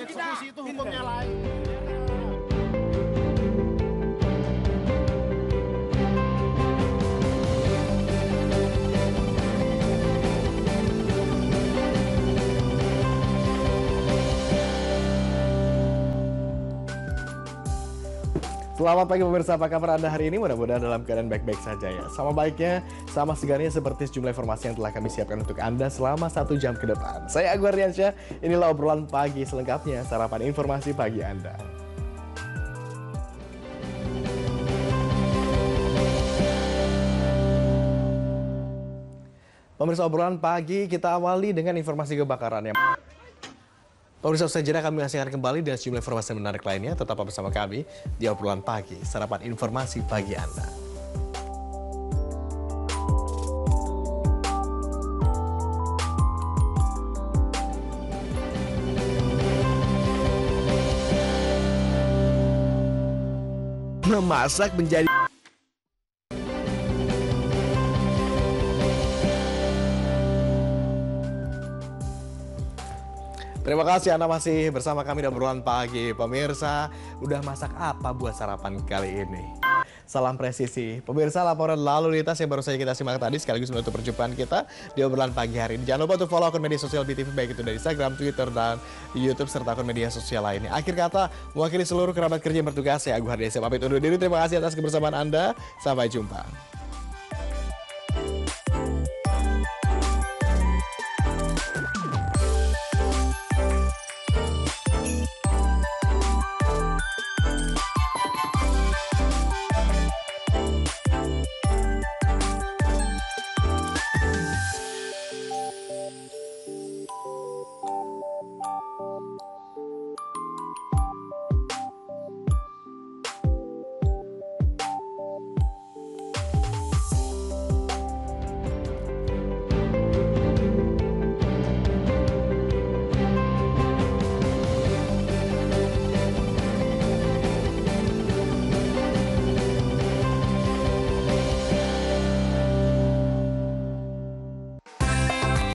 eksekusi itu hukumnya lain. Selamat pagi pemirsa, apa kabar Anda hari ini? Mudah-mudahan dalam keadaan baik-baik saja ya. Sama baiknya, sama segarnya seperti sejumlah informasi yang telah kami siapkan untuk Anda selama 1 jam ke depan. Saya Agu Ardiansyah, inilah obrolan pagi selengkapnya, sarapan informasi pagi Anda. Pemirsa obrolan pagi, kita awali dengan informasi kebakaran yang... Pemirsa, usai jeda kami akan kembali dengan sejumlah informasi menarik lainnya. Tetap bersama kami di obrolan pagi, sarapan informasi pagi Anda. Memasak menjadi... Terima kasih Anda masih bersama kami di obrolan pagi. Pemirsa, udah masak apa buat sarapan kali ini? Salam presisi. Pemirsa, laporan lalu lintas yang baru saja kita simak tadi sekaligus menutup perjumpaan kita di obrolan pagi hari ini. Jangan lupa untuk follow akun media sosial BTV, baik itu dari Instagram, Twitter, dan YouTube, serta akun media sosial lainnya. Akhir kata, mewakili seluruh kerabat kerja yang bertugas, saya Agu Ardiansyah pamit undur diri. Terima kasih atas kebersamaan Anda. Sampai jumpa.